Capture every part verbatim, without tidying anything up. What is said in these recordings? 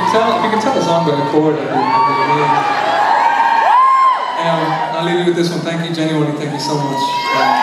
can tell, if you can tell a song by a chord, I'd be, I'd be um, I'll leave you with this one. Thank you, genuinely, thank you so much. Um,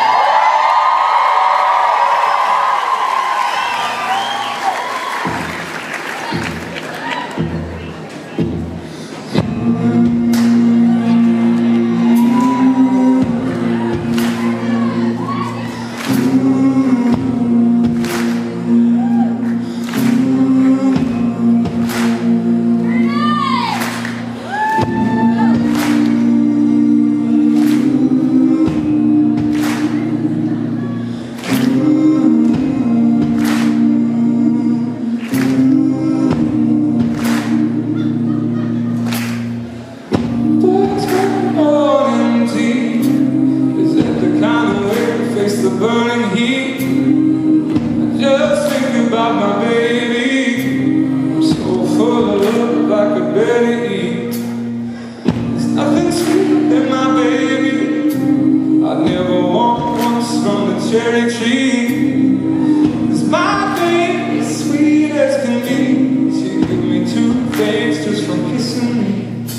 the burning heat, just thinking about my baby. I'm so full of love I could barely eat. There's nothing sweet than my baby. I'd never want once from the cherry tree. 'Cause my baby is sweet as can be. She give me two days just from kissing me.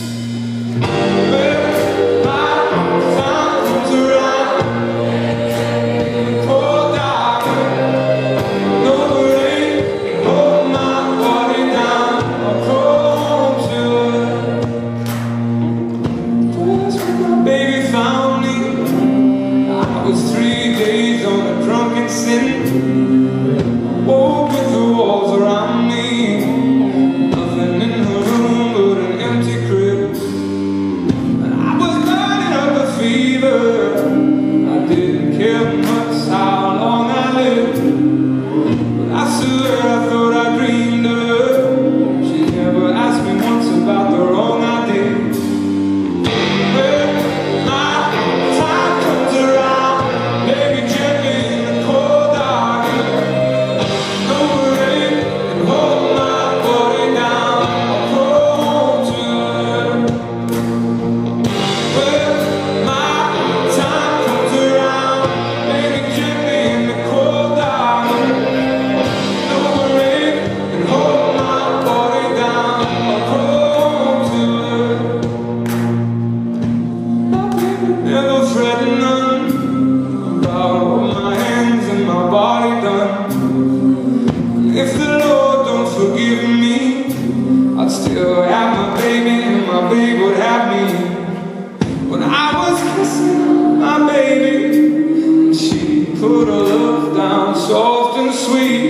Woke with the walls around me, nothing in the room but an empty crib. And I was burning up a fever. I didn't care much how long I lived, but I swear I thought I dreamed of her. She never asked me once about the wrong I did. Never fretting none about all my hands and my body done. And if the Lord don't forgive me, I'd still have my baby and my baby would have me. When I was kissing my baby, she put her love down soft and sweet.